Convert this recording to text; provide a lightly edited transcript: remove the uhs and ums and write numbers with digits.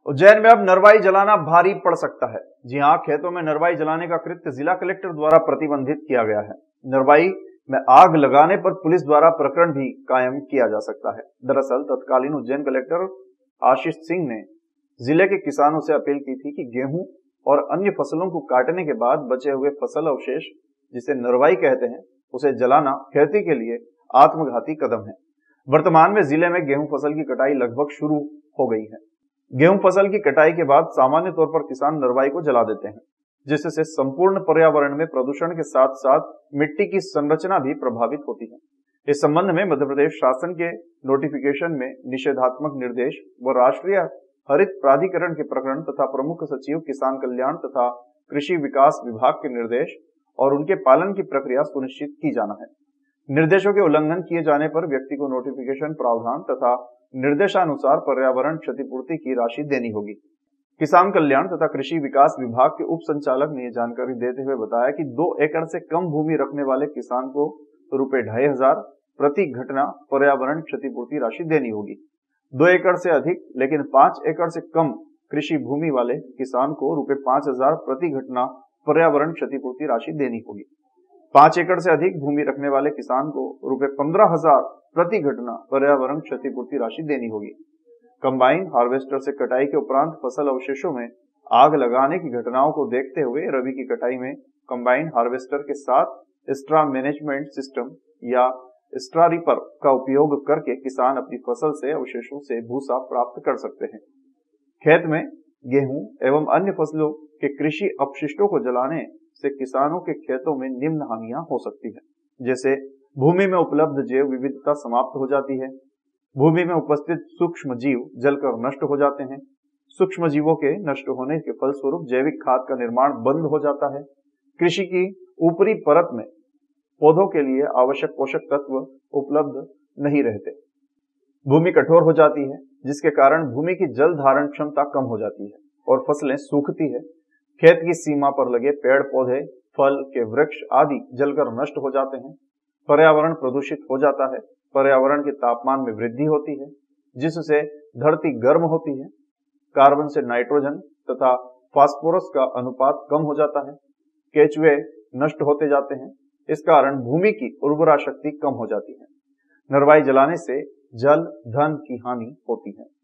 उज्जैन में अब नरवाई जलाना भारी पड़ सकता है। जी हां, खेतों में नरवाई जलाने का कृत्य जिला कलेक्टर द्वारा प्रतिबंधित किया गया है। नरवाई में आग लगाने पर पुलिस द्वारा प्रकरण भी कायम किया जा सकता है। दरअसल तत्कालीन उज्जैन कलेक्टर आशीष सिंह ने जिले के किसानों से अपील की थी कि गेहूं और अन्य फसलों को काटने के बाद बचे हुए फसल अवशेष, जिसे नरवाई कहते हैं, उसे जलाना खेती के लिए आत्मघाती कदम है। वर्तमान में जिले में गेहूं फसल की कटाई लगभग शुरू हो गई है। गेहूं फसल की कटाई के बाद सामान्य तौर पर किसान नरवाई को जला देते हैं, जिससे संपूर्ण पर्यावरण में प्रदूषण के साथ साथ मिट्टी की संरचना भी प्रभावित होती है। इस संबंध में मध्य प्रदेश शासन के नोटिफिकेशन में निषेधात्मक निर्देश व राष्ट्रीय हरित प्राधिकरण के प्रकरण तथा प्रमुख सचिव किसान कल्याण तथा कृषि विकास विभाग के निर्देश और उनके पालन की प्रक्रिया सुनिश्चित की जाना है। निर्देशों के उल्लंघन किए जाने पर व्यक्ति को नोटिफिकेशन प्रावधान तथा निर्देशानुसार पर्यावरण क्षतिपूर्ति की राशि देनी होगी। किसान कल्याण तथा कृषि विकास विभाग के उप संचालक ने यह जानकारी देते हुए बताया कि 2 एकड़ से कम भूमि रखने वाले किसान को ₹2,500 प्रति घटना पर्यावरण क्षतिपूर्ति राशि देनी होगी। 2 एकड़ से अधिक लेकिन 5 एकड़ से कम कृषि भूमि वाले किसान को ₹5,000 प्रति घटना पर्यावरण क्षतिपूर्ति राशि देनी होगी। 5 एकड़ से अधिक भूमि रखने वाले किसान को ₹15,000 प्रति घटना पर्यावरण क्षतिपूर्ति राशि देनी होगी। कंबाइन हार्वेस्टर से कटाई के उपरांत फसल अवशेषों में आग लगाने की घटनाओं को देखते हुए रबी की कटाई में कंबाइन हार्वेस्टर के साथ स्ट्रा मैनेजमेंट सिस्टम या स्ट्रा रीपर का उपयोग करके किसान अपनी फसल से अवशेषों से भूसा प्राप्त कर सकते हैं। खेत में गेहूं एवं अन्य फसलों के कृषि अपशिष्टों को जलाने से किसानों के खेतों में निम्न हानियां हो सकती है, जैसे भूमि में उपलब्ध जैव विविधता समाप्त हो जाती है, भूमि में उपस्थित सूक्ष्म जीव जलकर नष्ट हो जाते हैं, सूक्ष्म जीवों के नष्ट होने के फलस्वरूप जैविक खाद का निर्माण बंद हो जाता है, कृषि की ऊपरी परत में पौधों के लिए आवश्यक पोषक तत्व उपलब्ध नहीं रहते, भूमि कठोर हो जाती है, जिसके कारण भूमि की जल धारण क्षमता कम हो जाती है और फसलें सूखती है। खेत की सीमा पर लगे पेड़ पौधे, फल के वृक्ष आदि जलकर नष्ट हो जाते हैं, पर्यावरण प्रदूषित हो जाता है, पर्यावरण के तापमान में वृद्धि होती है, जिससे धरती गर्म होती है, कार्बन से नाइट्रोजन तथा फास्फोरस का अनुपात कम हो जाता है, केचुए नष्ट होते जाते हैं। इस कारण भूमि की उर्वरा शक्ति कम हो जाती है। नरवाई जलाने से जल धन की हानि होती है।